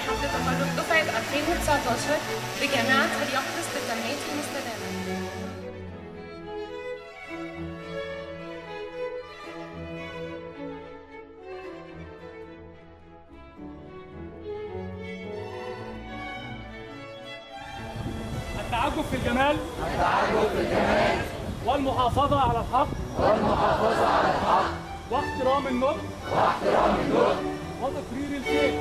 حفل تخرج دفعة 2019 بجامعة هليوبوليس للجامعات المستدامة. التعجب في الجمال والمحافظة على الحق واحترام النطق وتقرير الكيف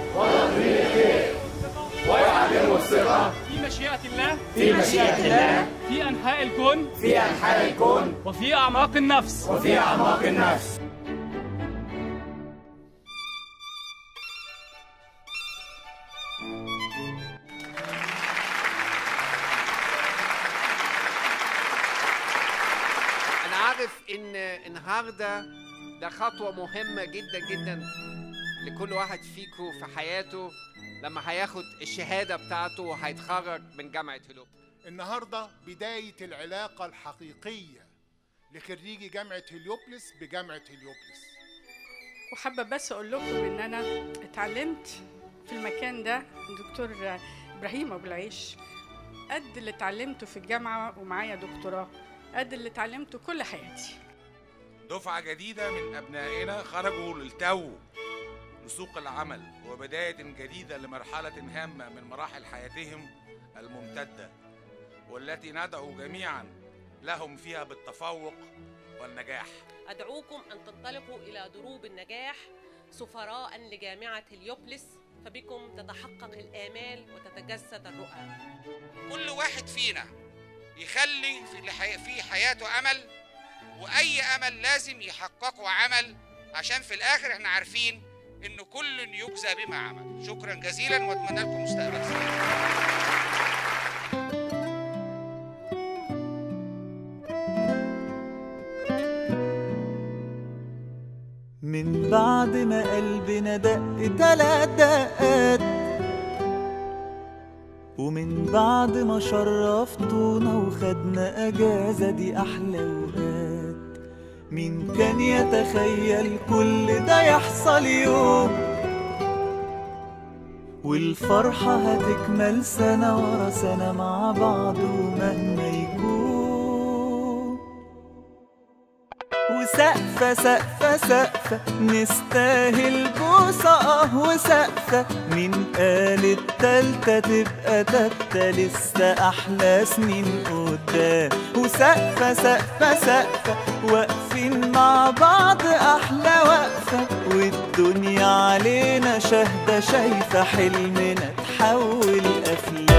ويعلم الثقة في مشيئة الله في أنحاء الكون وفي أعماق النفس. أنا عارف إن النهارده ده خطوة مهمة جدا جدا لكل واحد فيكم في حياته لما هياخد الشهادة بتاعته وهيتخرج من جامعة هليوبوليس. النهارده بداية العلاقة الحقيقية لخريجي جامعة هليوبوليس بجامعة هليوبوليس. وحابة بس أقول لكم إن أنا اتعلمت في المكان ده الدكتور إبراهيم أبو العيش قد اللي اتعلمته في الجامعة ومعايا دكتوراه قد اللي اتعلمته كل حياتي. دفعة جديدة من أبنائنا خرجوا للتو لسوق العمل وبداية جديدة لمرحلة هامة من مراحل حياتهم الممتدة والتي ندعو جميعا لهم فيها بالتفوق والنجاح. أدعوكم أن تنطلقوا إلى دروب النجاح سفراء لجامعة هليوبوليس، فبكم تتحقق الآمال وتتجسد الرؤى. كل واحد فينا يخلي في حياته أمل، وأي أمل لازم يحققه عمل، عشان في الآخر احنا عارفين إن كل يجزى بما عمل. شكرا جزيلا وأتمنى لكم مستقبل سعيد. من بعد ما قلبنا دق 3 دقات ومن بعد ما شرفتونا وخدنا اجازة دي احلى اوقات، مين كان يتخيل كل ده يحصل يوم والفرحة هتكمل سنة ورا سنة مع بعض ومهما يكون. وسقفة سقفة سقفة نستاهل بوسة وسقفة مين قال التالتة تبقى تالتة لسه أحلى سنين قدام. وسقفة سقفة سقفة واقفين مع بعض أحلى وقفة والدنيا علينا شاهدة شايفة حلمنا تحول أفلام.